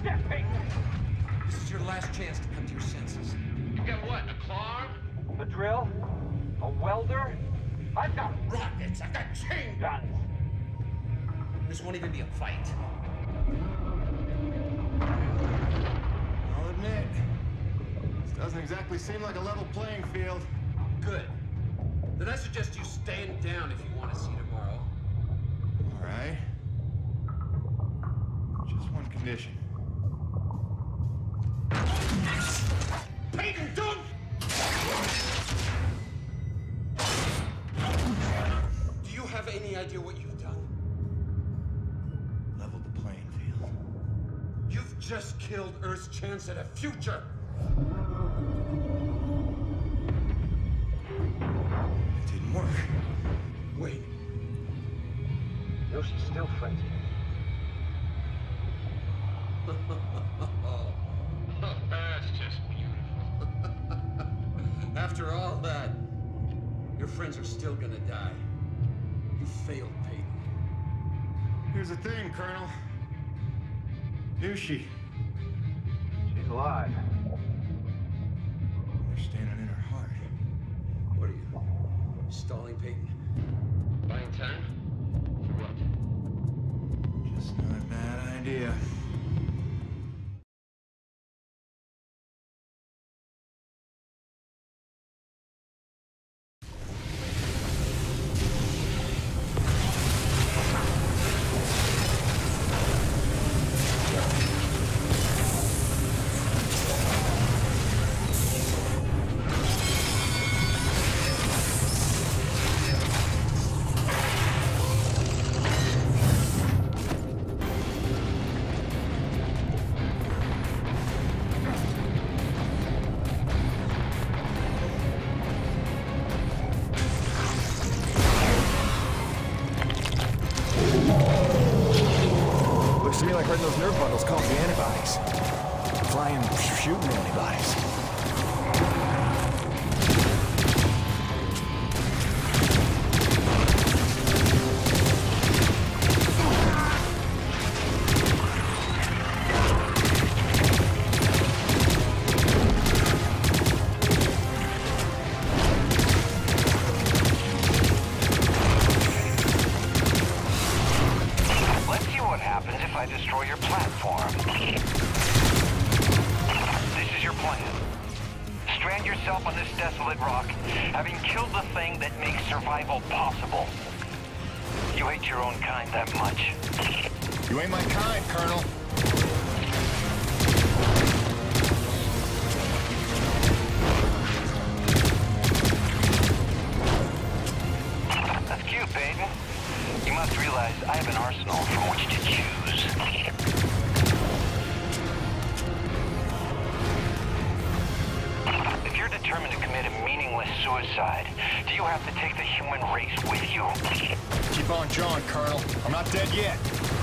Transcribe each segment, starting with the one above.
step, Peyton! This is your last chance to come to your senses. You got what, a claw arm? A drill? A welder? I've got rockets, I've got chain guns! This won't even be a fight. I'll admit, this doesn't exactly seem like a level playing field. Good. Then I suggest you stand down if you want to see tomorrow. All right. Just one condition. Peyton, don't! Do you have any idea what you've done? Leveled the playing field. You've just killed Earth's chance at a future! It didn't work. Wait. No, she's still frenzied. That's just beautiful. After all that, your friends are still gonna die. You failed, Peyton. Here's the thing, Colonel. Knew she. She's alive. We're standing in her heart. What are you, stalling, Peyton? Buying time? For what? Just not a bad idea. Looks to me like those nerve bundles cause the antibodies. Flying, shooting antibodies. Let's see what happens if I destroy your platform. This is your plan. Strand yourself on this desolate rock, having killed the thing that makes survival possible. You hate your own kind that much? You ain't my kind, Colonel. That's cute, Peyton. You must realize I have an arsenal from which to choose. If you're determined to commit a meaningless suicide, do you have to take the human race with you? Keep on jawing, Colonel. I'm not dead yet.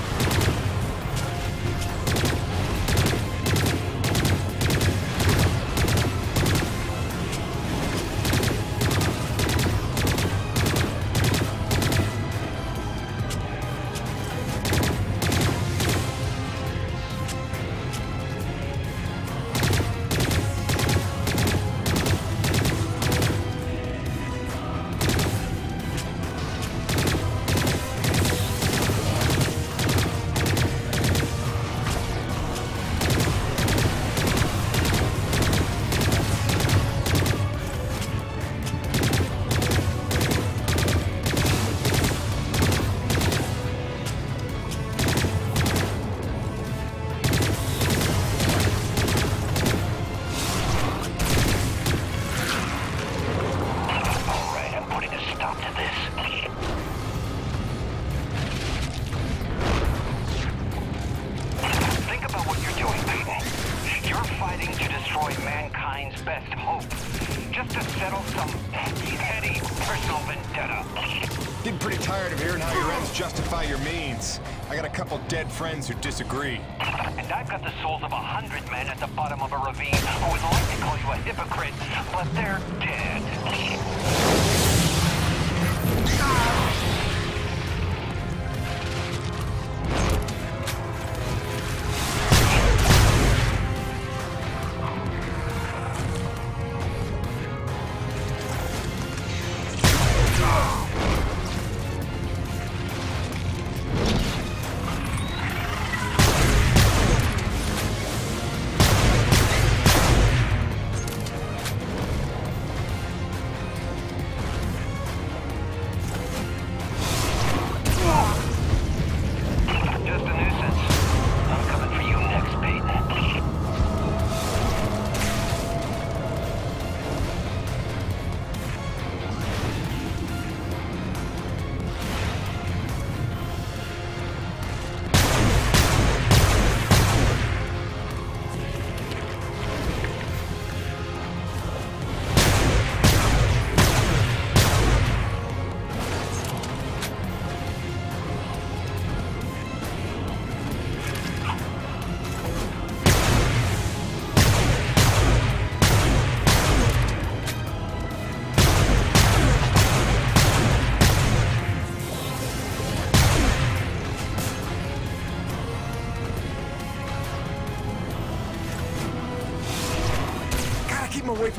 best hope. Just to settle some petty personal vendetta. Getting pretty tired of hearing how your ends justify your means. I got a couple dead friends who disagree. And I've got the souls of 100 men at the bottom of a ravine who would like to call you a hypocrite, but they're dead.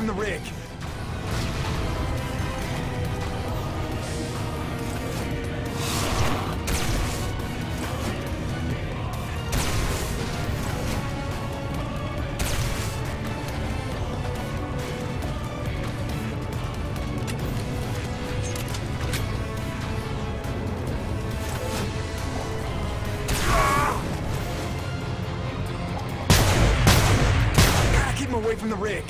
from the rig. Away from the rig.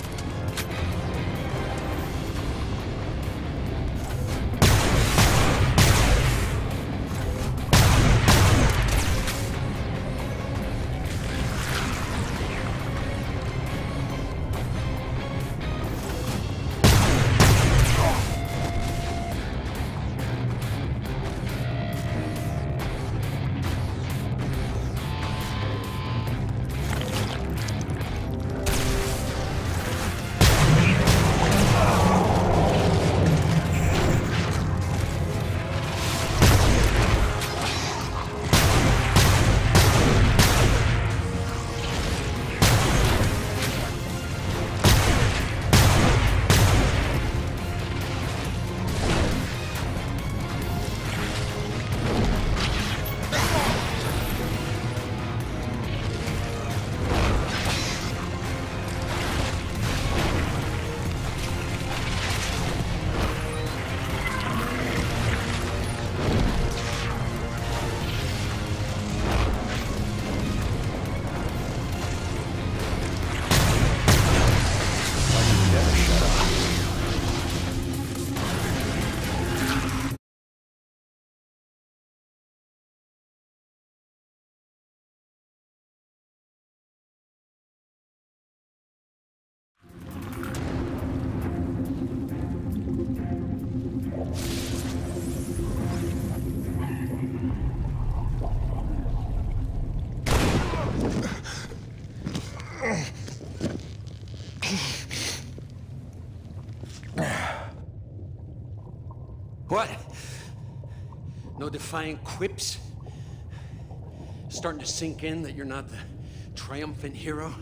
What? No defiant quips? Starting to sink in that you're not the triumphant hero?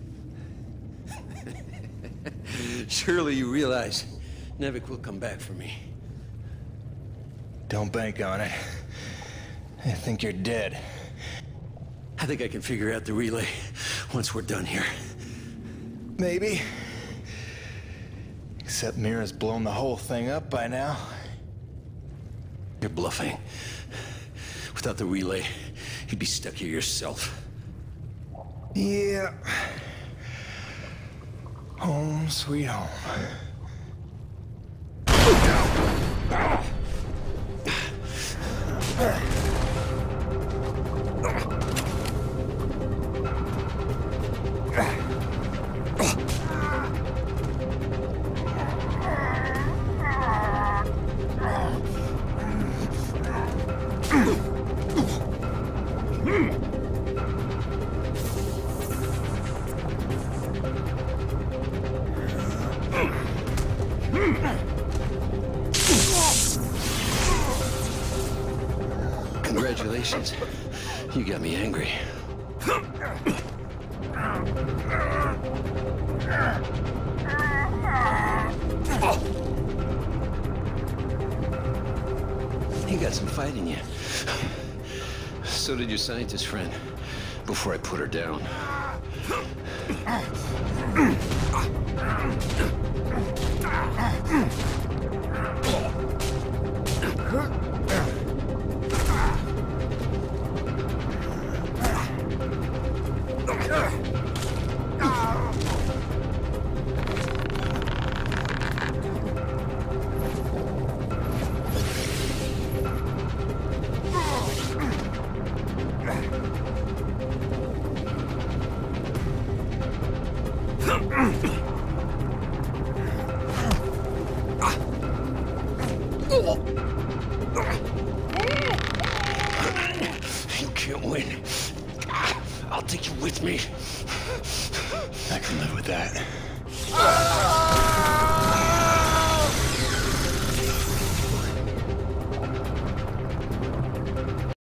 Surely you realize Nevik will come back for me. Don't bank on it. I think you're dead. I think I can figure out the relay once we're done here. Maybe. Except Mira's blown the whole thing up by now. You're bluffing. Without the relay, you'd be stuck here yourself. Yeah. Home, sweet home. Congratulations. You got me angry. You got some fight in you. So did your scientist friend, before I put her down. You can't win. I'll take you with me. I can live with that.